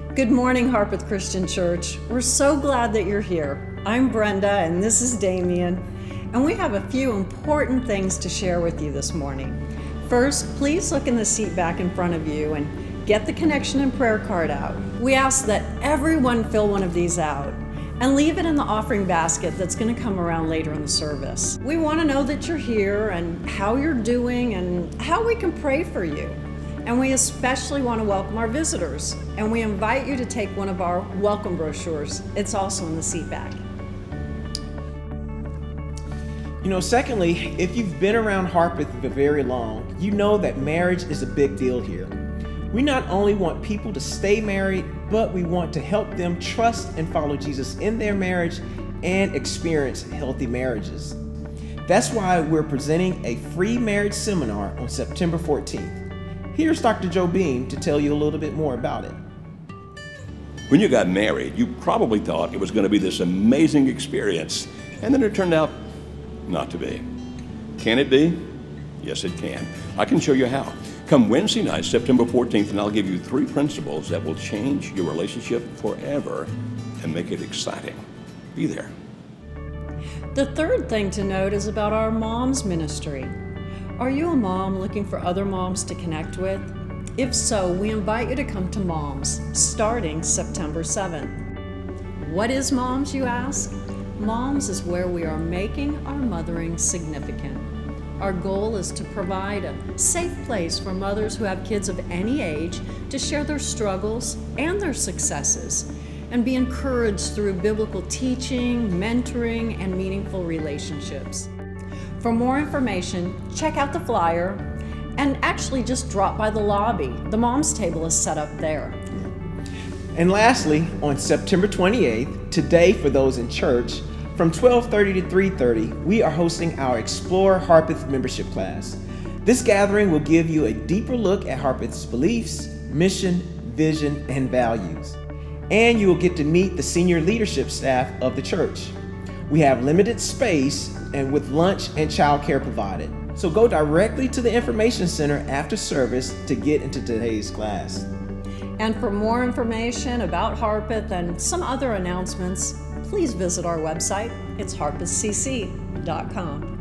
Good morning, Harpeth Christian Church. We're so glad that you're here. I'm Brenda and this is Damien, and we have a few important things to share with you this morning. First, please look in the seat back in front of you and get the connection and prayer card out. We ask that everyone fill one of these out and leave it in the offering basket that's going to come around later in the service. We want to know that you're here and how you're doing and how we can pray for you. And we especially want to welcome our visitors, and we invite you to take one of our welcome brochures. It's also in the seat back. Secondly, if you've been around Harpeth for very long, you know that marriage is a big deal here. We not only want people to stay married, but we want to help them trust and follow Jesus in their marriage and experience healthy marriages. That's why we're presenting a free marriage seminar on September 14th. Here's Dr. Joe Beam to tell you a little bit more about it. When you got married, you probably thought it was going to be this amazing experience, and then it turned out not to be. Can it be? Yes, it can. I can show you how. Come Wednesday night, September 14th, and I'll give you 3 principles that will change your relationship forever and make it exciting. Be there. The third thing to note is about our moms ministry. Are you a mom looking for other moms to connect with? If so, we invite you to come to Moms, starting September 7th. What is Moms, you ask? Moms is where we are making our mothering significant. Our goal is to provide a safe place for mothers who have kids of any age to share their struggles and their successes and be encouraged through biblical teaching, mentoring, and meaningful relationships. For more information, check out the flyer and actually just drop by the lobby. The Moms table is set up there. And lastly, on September 28th, today for those in church, from 12:30 to 3:30, we are hosting our Explore Harpeth membership class. This gathering will give you a deeper look at Harpeth's beliefs, mission, vision, and values. And you will get to meet the senior leadership staff of the church. We have limited space and with lunch and childcare provided. So go directly to the information center after service to get into today's class. And for more information about Harpeth and some other announcements, please visit our website. It's harpethcc.com.